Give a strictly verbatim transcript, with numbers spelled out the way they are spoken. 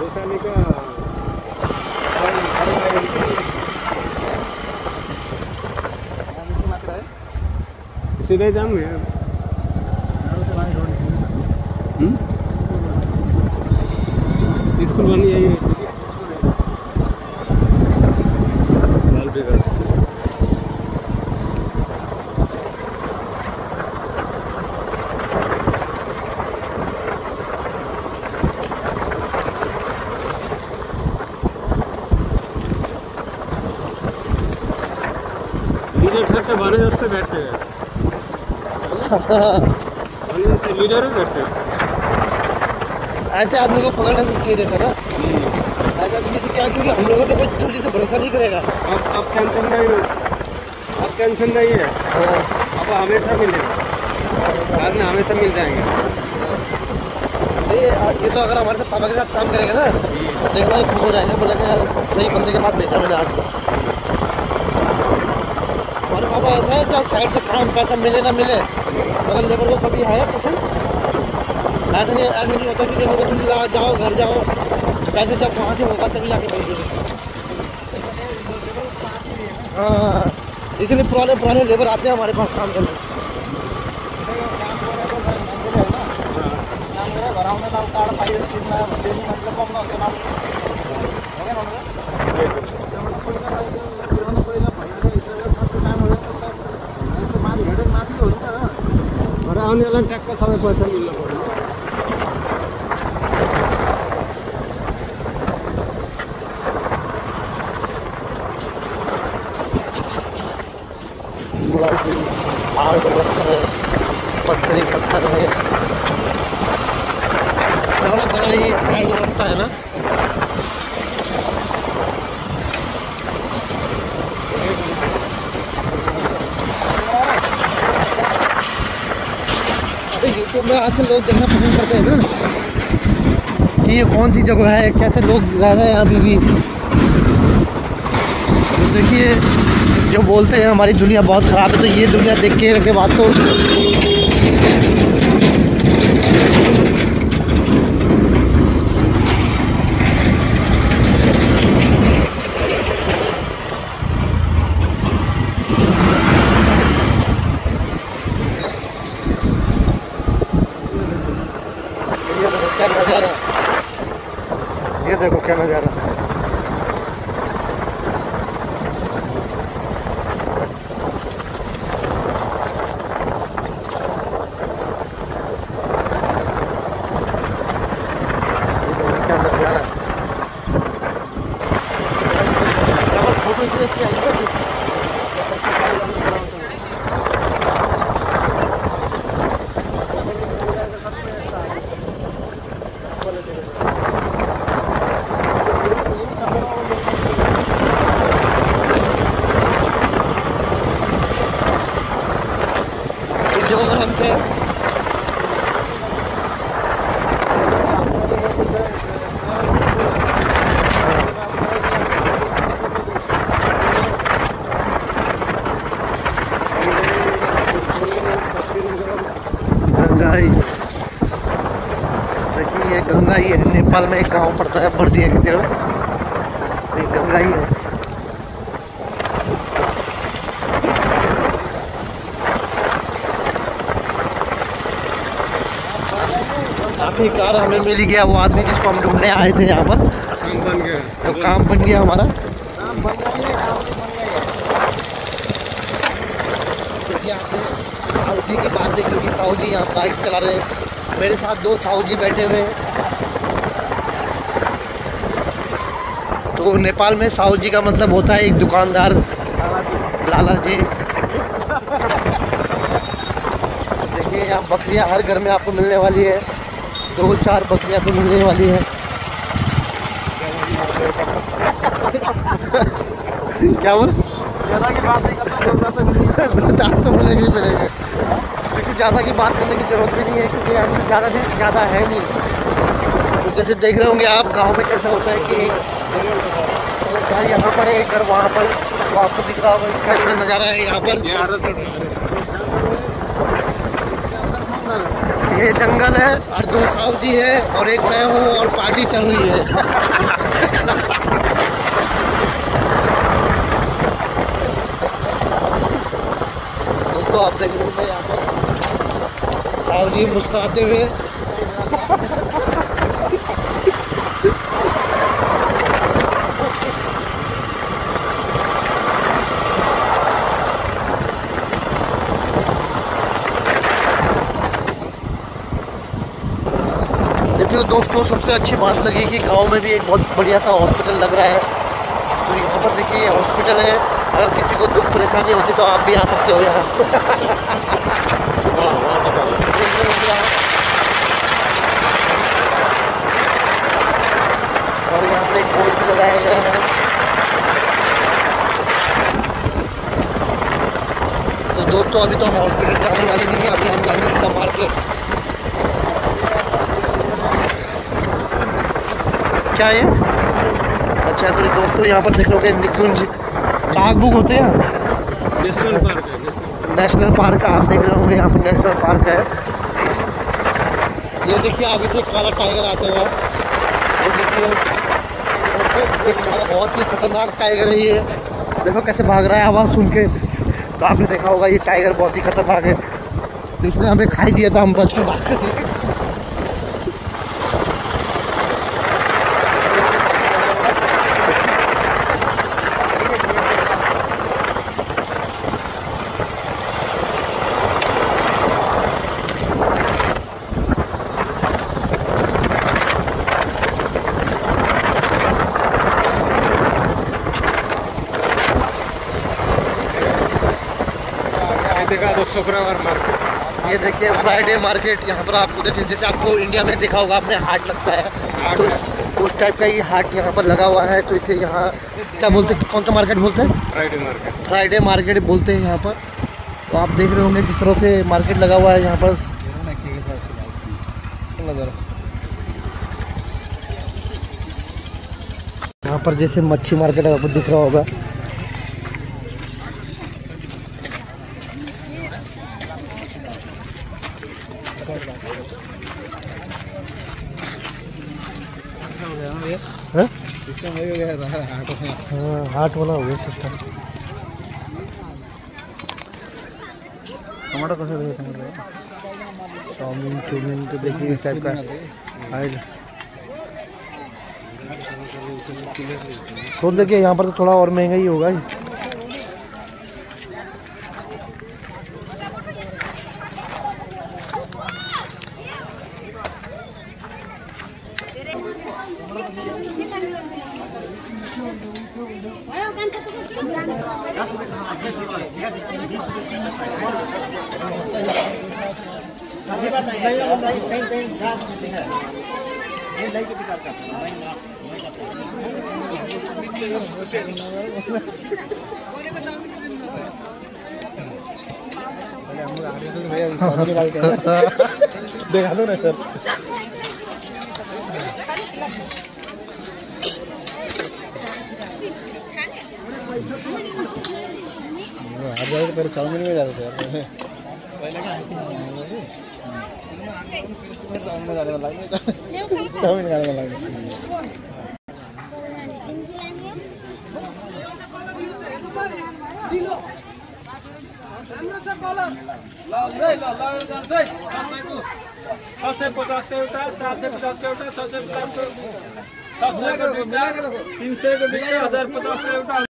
वैशाली का सीधे जाऊंगे स्कूल बन यही है लाल बेगस लीडर बने दोस्त बैठते हैं लीडर ही बैठते ऐसे आदमी को पकड़ने से सही रहता ना। ऐसा आदमी से क्या, क्योंकि हम लोगों को कोई जल्दी से भरोसा नहीं करेगा। अब अब टेंशन नहीं अब टेंशन नहीं है, अब हमेशा मिलेगा, बाद में हमेशा मिल जाएंगे। ये ये तो अगर हमारे साथ पापा के साथ काम करेगा ना तो देखना ही खुश हो जाएंगे, बोलेंगे यार सही बंदे के पास भेजा मैंने आज। और पापा ऐसा है चाहे साइड से काम पैसा मिले ना मिले मगर लेबर को कभी आया पसंद ऐसा नहीं ऐसा नहीं होता कि लेबर को तुम जाओ घर जाओ पैसे जब वहाँ से होगा तभी आके भेज देंगे। हाँ इसलिए पुराने पुराने लेबर आते हैं हमारे पास काम करने। आने वाला टैक्स का समय पैसा मिलना पड़ेगा। पत्थर ही पत्थर है, बड़ा बड़ा ही हार्ड रास्ता है ना। यूट्यूब में आजकल लोग देखना पसंद करते हैं ना कि ये कौन सी जगह है, कैसे लोग रह रहे हैं अभी भी। तो देखिए जो बोलते हैं हमारी दुनिया बहुत ख़राब है, तो ये दुनिया देख के बाद तो क्या नज़ारा, ये देखो क्या नज़ारा। फोटो इतनी अच्छी आई है। जो हम थे गंगाई, देखिए ये गंगाई है। नेपाल में एक गांव पड़ता है बर्दिया की तरफ, ये गंगाई है। आखिरकार हमें मिल गया वो आदमी जिसको हम ढूंढने आए थे यहाँ पर। काम बन गया, तो काम बन गया हमारा। देखिए आपने साहू जी की बात देख ली, साहू जी यहाँ बाइक चला रहे हैं, मेरे साथ दो साहू जी बैठे हुए हैं। तो नेपाल में साहू जी का मतलब होता है एक दुकानदार, लाला जी। देखिए यहाँ बकरियाँ हर घर में आपको मिलने वाली है, दो चार बकरियाँ तो मिलने वाली है। क्या बोल ज़्यादा की बात नहीं करता तो मिलेंगे ही मिलेंगे, क्योंकि ज़्यादा की बात करने की ज़रूरत भी नहीं है, क्योंकि यहाँ की ज़्यादा से ज़्यादा है नहीं। तो जैसे देख रहे होंगे आप गांव में कैसा होता है कि एक घर यहाँ पर है, एक घर वहाँ पर, वो आपको दिख रहा होगा। इसका नज़ारा है यहाँ पर। ये जंगल है और दो साहु जी है और एक मैं हूँ और पार्टी चल रही है। दोस्तों आप देख रहे हैं यहाँ पर साहु जी मुस्कुराते हुए। देखिए दोस्तों, सबसे अच्छी बात लगी कि गांव में भी एक बहुत बढ़िया सा हॉस्पिटल लग रहा है। तो यहाँ पर देखिए हॉस्पिटल है, अगर किसी को दुख परेशानी होती तो आप भी आ सकते हो यहाँ। और यहाँ पर एक बोर्ड भी लगाया गया है। तो दोस्तों अभी तो हम हॉस्पिटल जाने वाले नहीं हैं, अभी हम जाएंगे सीधा मार्केट। क्या है? अच्छा तो दोस्तों यहाँ पर देख लोगे निकुंज बाग बुक होते हैं, नेशनल पार्क है। नेशनल पार्क आप देख रहे होंगे, यहाँ पर नेशनल पार्क है। ये देखिए आगे से काला टाइगर आते हुए, ये देखिए बहुत ही खतरनाक टाइगर है ये। देखो कैसे भाग रहा है आवाज़ सुन के। तो आपने देखा होगा ये टाइगर बहुत ही खतरनाक है, इसने हमें खाई दिया था, हम बच के भाग कर। देखा तो शुक्रवार मार्केट, ये देखिए फ्राइडे मार्केट। यहाँ पर आपको देखिए जैसे आपको इंडिया में देखा होगा आपने हाट लगता है, तो उस, उस टाइप का ये हाट यहाँ पर लगा हुआ है। तो इसे यहाँ क्या बोलते हैं, कौन सा मार्केट बोलते हैं? Friday market. फ्राइडे मार्केट बोलते हैं यहाँ पर। तो आप देख रहे होंगे जिस तरह से मार्केट लगा हुआ है यहाँ पर। यहाँ पर जैसे मच्छी मार्केट आपको दिख रहा होगा। हाँ हाट वाला हो गया सिस्टम। टमाटर कैसे देगा? टमाटर चाउमीन चाउमीन तो देखिए इस टाइप का हाइड। तो देखिए यहाँ पर तो थोड़ा और महंगा ही होगा ही। देखा दो ना सर। पर चाउमीन में जाते थे चाउमीन खाने में लगे। पचास का उठा, चार से पचास का उठा, छह से पचास का, तीन से हजार पचास का उठा।